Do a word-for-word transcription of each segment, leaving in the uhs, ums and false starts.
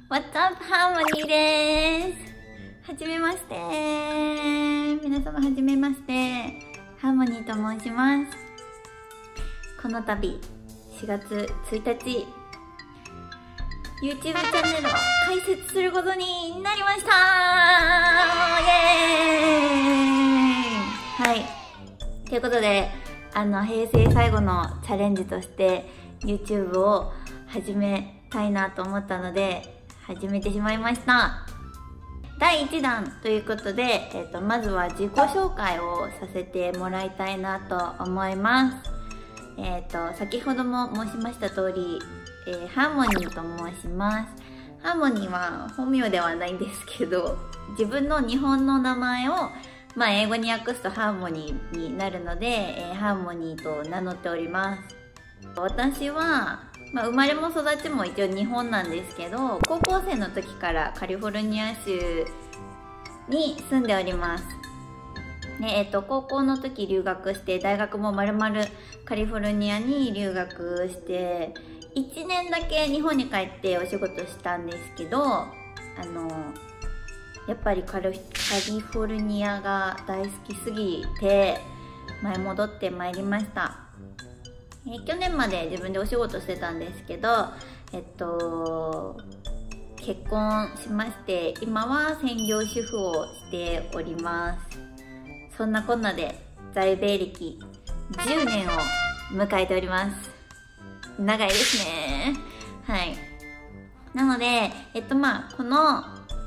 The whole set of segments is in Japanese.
What's up, ハーモニーです。はじめまして。皆様はじめまして。ハーモニーと申します。この度、しがつついたち、YouTube チャンネルを開設することになりました。イエーイ。はい。ということで、あの、平成最後のチャレンジとして、YouTube を始めたいなと思ったので、始めてしまいました。だいいちだんということで、えーと、まずは自己紹介をさせてもらいたいなと思います。えっと、先ほども申しました通り、えー、ハーモニーと申します。ハーモニーは本名ではないんですけど、自分の日本の名前を、まあ、英語に訳すとハーモニーになるので、えー、ハーモニーと名乗っております。私は、まあ、生まれも育ちも一応日本なんですけど、高校生の時からカリフォルニア州に住んでおります。ねえっと、高校の時留学して、大学もまるまるカリフォルニアに留学して、いちねんだけ日本に帰ってお仕事したんですけど、あの、やっぱりカリ、カリフォルニアが大好きすぎて、前戻ってまいりました。え去年まで自分でお仕事してたんですけど、えっと、結婚しまして、今は専業主婦をしております。そんなこんなで在米歴じゅうねんを迎えております。長いですね。はい。なので、えっとまあ、この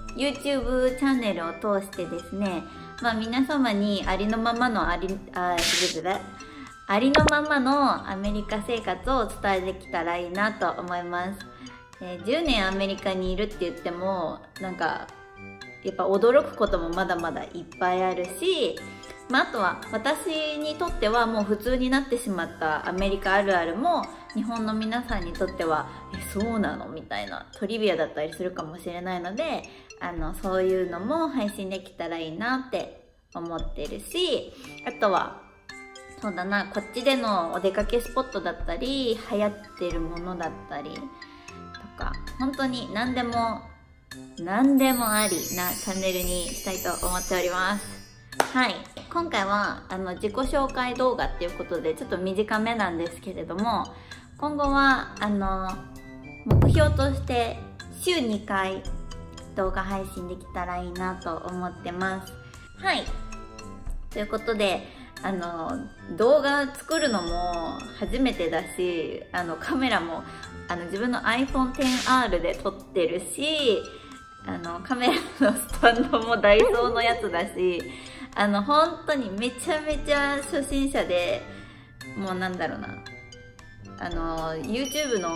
YouTube チャンネルを通してですね、まあ皆様にありのままのあり、あ、ずるずるありのままのアメリカ生活をお伝えできたらいいなと思います。えー、じゅうねんアメリカにいるって言っても、なんか、やっぱ驚くこともまだまだいっぱいあるし、まあ、あとは私にとってはもう普通になってしまったアメリカあるあるも、日本の皆さんにとっては、え、そうなのみたいなトリビアだったりするかもしれないので、あの、そういうのも配信できたらいいなって思ってるし、あとは、そうだな、こっちでのお出かけスポットだったり、流行ってるものだったりとか、本当に何でも、何でもありなチャンネルにしたいと思っております。はい。今回は、あの、自己紹介動画っていうことで、ちょっと短めなんですけれども、今後は、あの、目標として、週にかい動画配信できたらいいなと思ってます。はい。ということで、あの、動画作るのも初めてだし、あの、カメラも、あの、自分の アイフォンテンアール で撮ってるし、あの、カメラのスタンドもダイソーのやつだし、あの、本当にめちゃめちゃ初心者で、もうなんだろうな、あの、YouTube の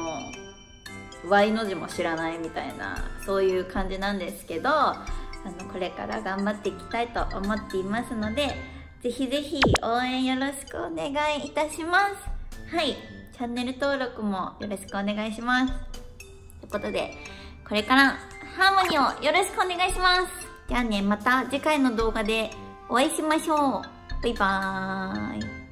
Y の字も知らないみたいな、そういう感じなんですけど、あの、これから頑張っていきたいと思っていますので、ぜひぜひ応援よろしくお願いいたします。はい。チャンネル登録もよろしくお願いします。ということで、これからハーモニーをよろしくお願いします。じゃあね、また次回の動画でお会いしましょう。バイバーイ。